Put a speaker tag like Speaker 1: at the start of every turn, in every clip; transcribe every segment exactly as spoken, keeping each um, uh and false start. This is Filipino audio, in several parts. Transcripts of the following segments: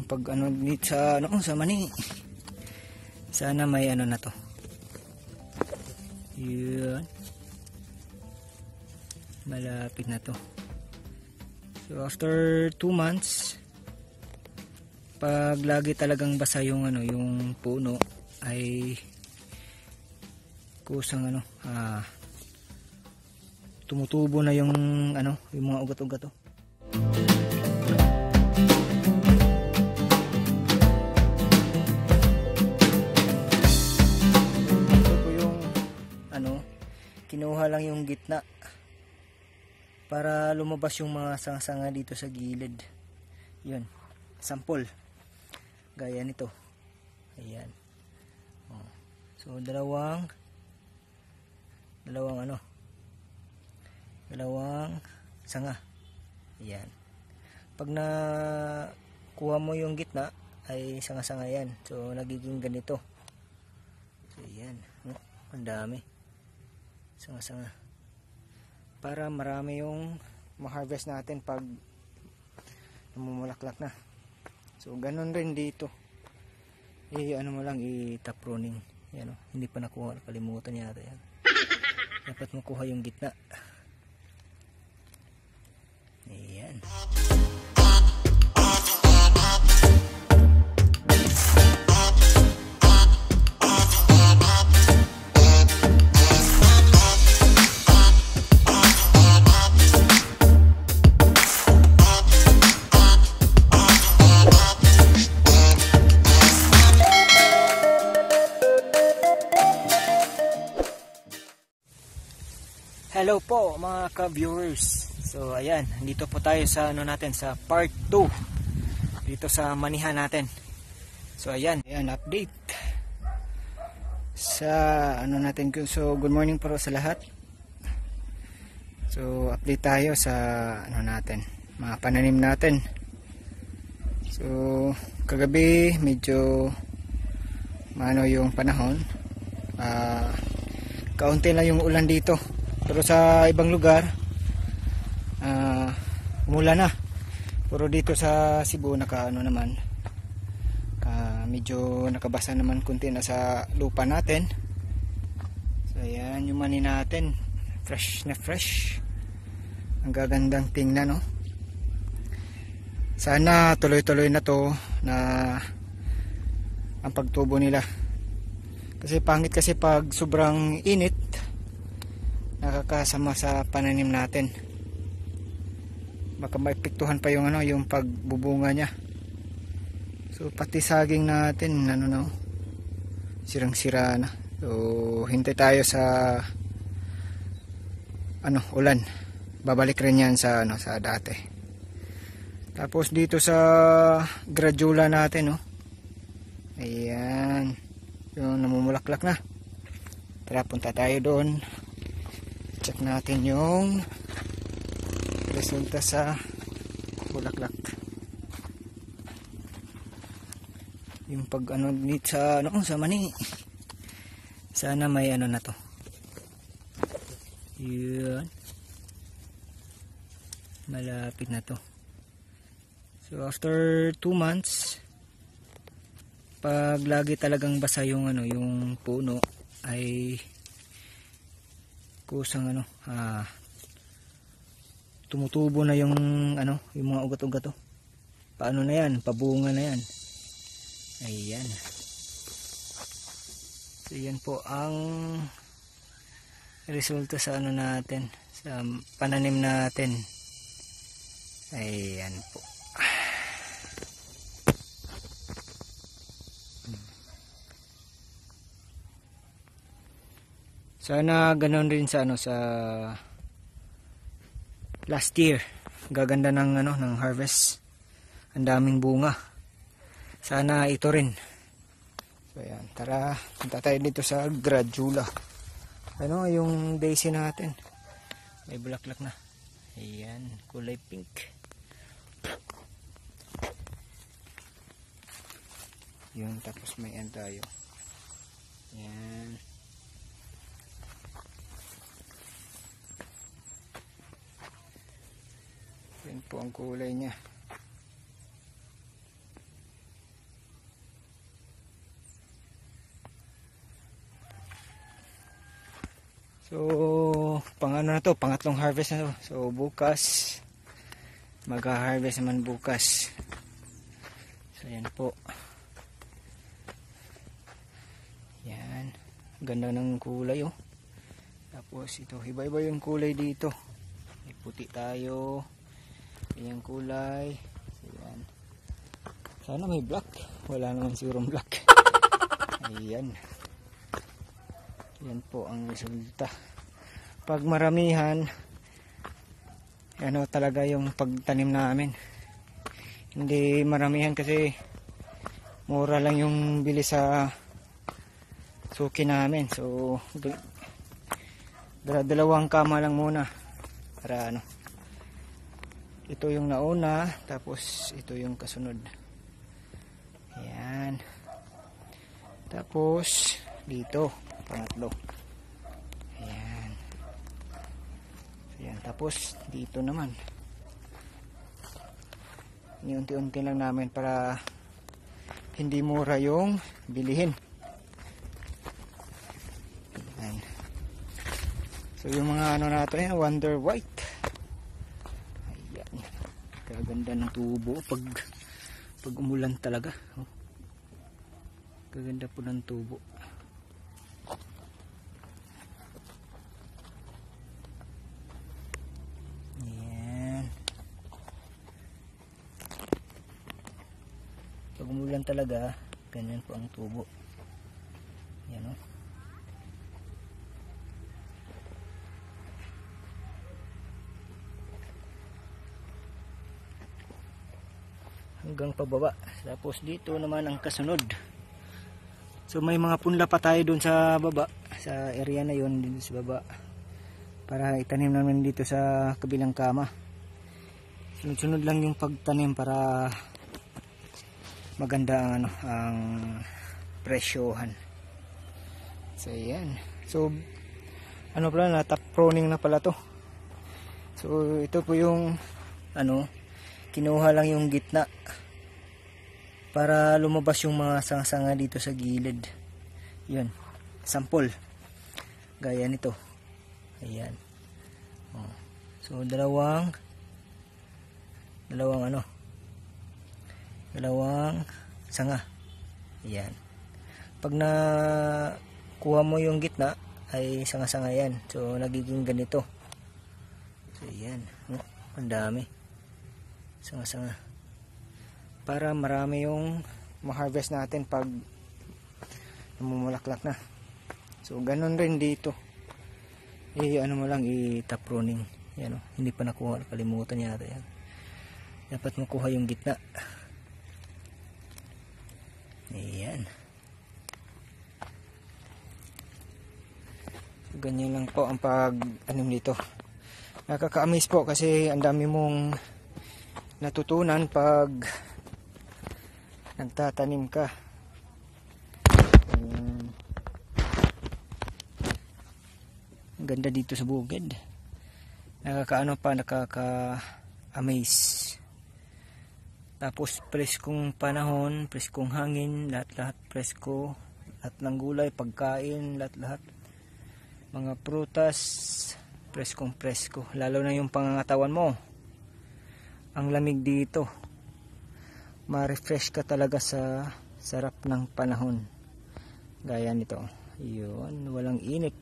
Speaker 1: pag ano dito sa ano sa mani. Sana may ano na to. Yun. Malapit na to. So after two months, pag lagi talagang basa yung ano, yung puno ay kusang ano, ah, tumutubo na yung ano, yung mga ugat-ugat to. Ito po yung ano, kinuha lang yung gitna para lumabas yung mga sanga-sanga dito sa gilid. Yun, sample gaya nito. Ayan. Oh. So dalawang dalawang ano dalawang sanga. Ayan. Pag na kuha mo yung gitna ay sanga-sanga yan. So nagiging ganito. So ayan. Oh, ang dami sanga-sanga para marami yung ma-harvest natin pag namumulaklak na. So ganun rin dito, i ano mo lang, i-top pruning. Yan, oh. Hindi pa nakuha, kalimutan yata yan. Dapat makuha yung gitna. Ayan. Hello po mga ka-viewers. So ayan, dito po tayo sa ano natin, sa part two dito sa manihan natin. So ayan, ayan update sa ano natin. So good morning po sa lahat. So update tayo sa ano natin, mga pananim natin. So kagabi medyo maano yung panahon, uh, kaunti lang yung ulan dito. Pero sa ibang lugar uh, umulan na. Pero dito sa Cebu naka ano naman, uh, medyo nakabasa naman kunti na sa lupa natin. So ayan yung mani natin, fresh na fresh. Ang gagandang tingnan, no? Sana tuloy-tuloy na to na ang pagtubo nila. Kasi pangit kasi pag sobrang init, nakakasama sa pananim natin. Baka maipektuhan pa yung ano, yung pagbubunga niya. So pati saging natin ano no, sirang-sira na. So hintay tayo sa ano, ulan. Babalik rin yan sa ano, sa dati. Tapos dito sa gradula natin, no. Ayan. Yung namumulaklak na. Tara, punta tayo doon. Check natin yung resulta sa bulaklak. Yung pag ano dito sa ano, sa mani. Sana may ano na to. Yun. Malapit na to. So after two months, pag lagi talagang basa yung ano, yung puno ay kusang ano, ah, tumutubo na yung ano, yung mga ugat-ugat to. Paano na yan? Pabunga na yan. Ayan. So yan po ang resulta sa ano natin, sa pananim natin. Ayan po. Sana ganoon rin sa ano, sa last year. Gaganda ng ano, ng harvest. Ang daming bunga. Sana ito rin. So ayan, tara, punta tayo dito sa gradula. Ano yung daisy natin? May bulaklak na. Ayan, kulay pink. Yun, tapos may end tayo. Ayan. Yan po ang kulay niya. ano na to, pangatlong harvest na to. So bukas mag-harvest naman bukas. So yan po. Yan, ganda ng kulay oh. Tapos ito, iba-iba yung kulay dito. May puti tayo, yung kulay. So yan, sana may black, wala naman sigurong black. Ayan, yan po ang resulta. Pag maramihan, ano talaga yung pagtanim namin. Hindi maramihan kasi mura lang yung bili sa suki namin. So dalawang kama lang muna para ano, ito yung nauna, tapos ito yung kasunod. Ayan, tapos dito pangatlo. Ayan. Ayan, tapos dito naman unti-unti lang namin para hindi mura yung bilihin. Ayan. So yung mga ano natin, Wonder White. Ayan, kaganda ng tubo pag pag umulan talaga. Oh, kaganda po ng tubo. Pag umulan talaga, ganyan po ang tubo. Yan o. Hanggang pababa. Tapos dito naman ang kasunod. So may mga punla pa tayo dun sa baba. Sa area na yun, dito sa baba. Para itanim namin dito sa kabilang kama. Sunod-sunod lang yung pagtanim para maganda ang ano, ang presyohan. So ayan. So ano pala, na top pruning na pala to. So ito po yung ano, kinuha lang yung gitna para lumabas yung mga sanga-sanga dito sa gilid. Yun, sample gaya nito. Ayan. Oh. So dalawang dalawang ano, dalawang sanga. Ayan. Pag na kuha mo yung gitna ay sanga-sanga yan. So nagiging ganito. So ayan, oh, ang dami sanga-sanga para marami yung ma-harvest natin pag namumulaklak na. So ganun rin dito, eh ano mo lang, i-top pruning. Yan, oh, hindi pa nakuha, kalimutan yata yan. Dapat makuha yung gitna. Ayan. Ganyan lang po ang pag-anim dito. Nakaka-amaze po kasi ang dami mong natutunan pag nagtatanim ka. Um, ang ganda dito sa bukid. Nakakaano pa, nakaka-amaze. Tapos preskong panahon, preskong hangin, lahat-lahat presko, lahat ng gulay, pagkain, lahat-lahat. Mga prutas, preskong presko. Lalo na yung pangangatawan mo. Ang lamig dito. Ma-refresh ka talaga sa sarap ng panahon. Gaya nito. Yun, walang init.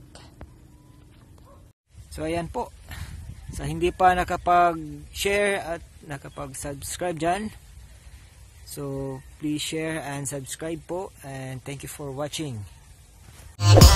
Speaker 1: So ayan po. Sa hindi pa nakapag-share at nakapag-subscribe dyan, so please share and subscribe po, and thank you for watching.